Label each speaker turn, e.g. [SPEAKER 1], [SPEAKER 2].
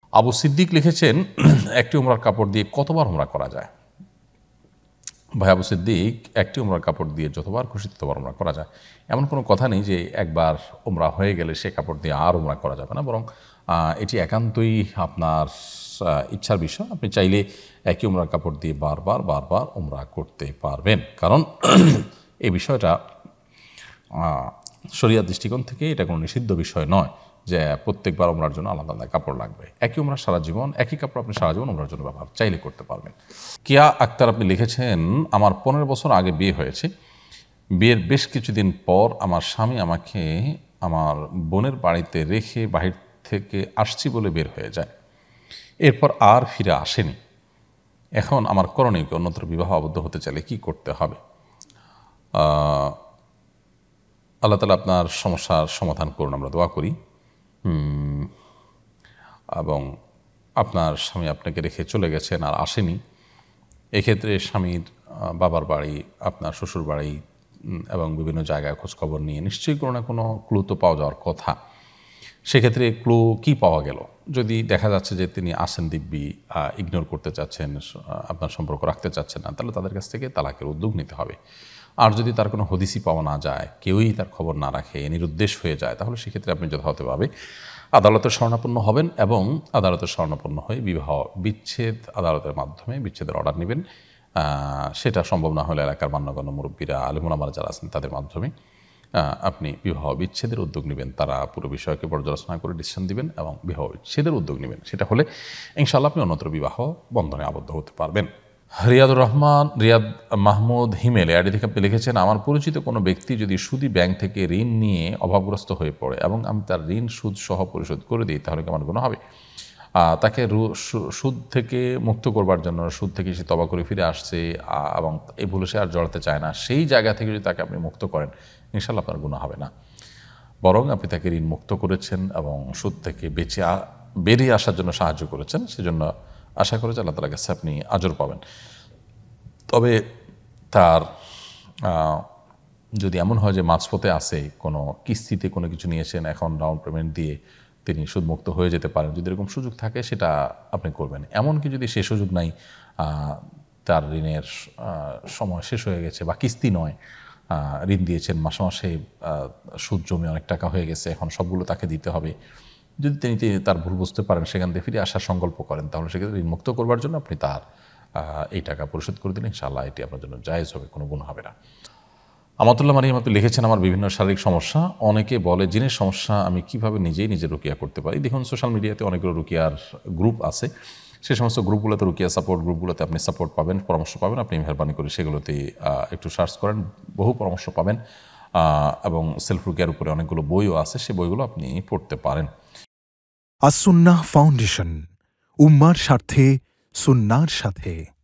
[SPEAKER 1] আবু সিদ্দিক লিখেছেন, একটি উমরার কাপড় দিয়ে কতবার উমরা করা যায়? ভাই আবু সিদ্দিক, একটি উমরার কাপড় দিয়ে যতবার খুশি ততবার উমরা করা যায়। এমন কোনো কথা নেই যে একবার উমরা হয়ে গেলে সে কাপড় দিয়ে আর উমরা করা যাবে না, বরং এটি একান্তই আপনার ইচ্ছার বিষয়। আপনি চাইলে একই উমরার কাপড় দিয়ে বারবার বারবার উমরা করতে পারবেন, কারণ এই বিষয়টা শরিয়ার দৃষ্টিকোণ থেকে এটা কোনো নিষিদ্ধ বিষয় নয় যে প্রত্যেকবার উমরার জন্য আলাদা আলাদা কাপড় লাগবে। একই উমরা সারা জীবন, একই কাপড় আপনি সারা জীবন উমরার জন্য ব্যবহার চাইলে করতে পারবেন। কিয়া আক্তার আপনি লিখেছেন, আমার 15 বছর আগে বিয়ে হয়েছে। বিয়ের বেশ কিছুদিন পর আমার স্বামী আমাকে আমার বোনের বাড়িতে রেখে বাহির থেকে আসছি বলে বের হয়ে যায়। এরপর আর ফিরে আসেনি। এখন আমার করণীয় কি? অন্যত্র বিবাহ আবদ্ধ হতে চাইলে কি করতে হবে? আল্লাহ তাআলা আপনার সমস্যার সমাধান করুন, আমরা দোয়া করি। এবং আপনার স্বামী আপনাকে রেখে চলে গেছেন আর আসেনি, এক্ষেত্রে স্বামীর বাবার বাড়ি, আপনার শ্বশুর বাড়ি এবং বিভিন্ন জায়গায় খোঁজখবর নিয়ে নিশ্চয়ই কোনো না কোনো ক্লু তো পাওয়া যাওয়ার কথা। সেক্ষেত্রে ক্লু কি পাওয়া গেল? যদি দেখা যাচ্ছে যে তিনি আসেন দিব্যি, ইগনোর করতে চাচ্ছেন, আপনার সম্পর্ক রাখতে চাচ্ছেন না, তাহলে তাদের কাছ থেকে তালাকের উদ্যোগ নিতে হবে। আর যদি তার কোনো হদিসই পাওয়া না যায়, কেউই তার খবর না রাখে, নিরুদ্দেশ হয়ে যায়, তাহলে সেক্ষেত্রে আপনি যথাযথভাবে আদালতের শরণাপন্ন হবেন এবং আদালতের শরণাপন্ন হয়ে বিবাহ বিচ্ছেদ আদালতের মাধ্যমে বিচ্ছেদের অর্ডার নেবেন। সেটা সম্ভব না হলে এলাকার মান্যগণ্য মুরব্বীরা, আলেম ওলামারা যারা আছেন তাদের মাধ্যমে আপনি বিবাহ বিচ্ছেদের উদ্যোগ নেবেন। তারা পুরো বিষয়কে পর্যালোচনা করে ডিসিশন দিবেন এবং বিবাহ বিচ্ছেদের উদ্যোগ নেবেন। সেটা হলে ইনশাআল্লাহ আপনি অন্যত্র বিবাহ বন্ধনে আবদ্ধ হতে পারবেন। রিয়াদ মাহমুদ হিমেল আইডি থেকে আপনি লিখেছেন, আমার পরিচিত কোনো ব্যক্তি যদি সুদী ব্যাংক থেকে ঋণ নিয়ে অভাবগ্রস্ত হয়ে পড়ে এবং আমি তার ঋণ সুদ সহ পরিশোধ করে দিই, তাহলে কেমন গুনাহ হবে? তাকে সুদ থেকে মুক্ত করবার জন্য, সুদ থেকে সে তওবা করে ফিরে আসছে এবং এই ভুলে সে আর জড়াতে চায় না, সেই জায়গা থেকে যদি তাকে আপনি মুক্ত করেন, ইনশাআল্লাহ আপনার গুনাহ হবে না। বরং আপনি তাকে ঋণ মুক্ত করেছেন এবং সুদ থেকে বেরিয়ে আসার জন্য সাহায্য করেছেন, সেজন্য আশা করে যে আল্লাহ তাআলার কাছে আপনি আজর পাবেন। তবে তার যদি এমন হয় যে মাঝপথে আসে, কোনো কিস্তিতে কোনো কিছু নিয়েছেন, এখন ডাউন পেমেন্ট দিয়ে তিনি সুদমুক্ত হয়ে যেতে পারেন, যদি এরকম সুযোগ থাকে সেটা আপনি করবেন। এমনকি যদি সে সুযোগ নাই, তার ঋণের সময় শেষ হয়ে গেছে বা কিস্তি নয়, ঋণ দিয়েছেন মাসে মাসে সুদ জমে অনেক টাকা হয়ে গেছে, এখন সবগুলো তাকে দিতে হবে, যদি তিনি তার ভুল বুঝতে পারেন, সেখান থেকে ফিরে আসার সংকল্প করেন, তাহলে সেক্ষেত্রে ঋণ মুক্ত করবার জন্য আপনি তার এই টাকা পরিশোধ করে দিলে ইনশাআল্লাহ এটি আপনার জন্য জায়েজ হবে, কোনো গুনাহ হবে না। আমাতুল্লাহ মারিয়াম আপনি লিখেছেন, আমার বিভিন্ন শারীরিক সমস্যা, অনেকে বলে জিনের সমস্যা, আমি কিভাবে নিজেই নিজে রুকিয়া করতে পারি? দেখুন, সোশ্যাল মিডিয়াতে অনেকগুলো রুকিয়ার গ্রুপ আছে, সেই সমস্ত গ্রুপগুলোতে, রুকিয়া সাপোর্ট গ্রুপগুলোতে আপনি সাপোর্ট পাবেন, পরামর্শ পাবেন। আপনি মেহরবানি করে সেগুলোতে একটু সার্চ করেন, বহু পরামর্শ পাবেন এবং সেলফ রুকিয়ার উপরে অনেকগুলো বইও আছে, সেই বইগুলো আপনি পড়তে পারেন।
[SPEAKER 2] আস-সুন্নাহ ফাউন্ডেশন, উম্মার স্বার্থে সুন্নাহর সাথে।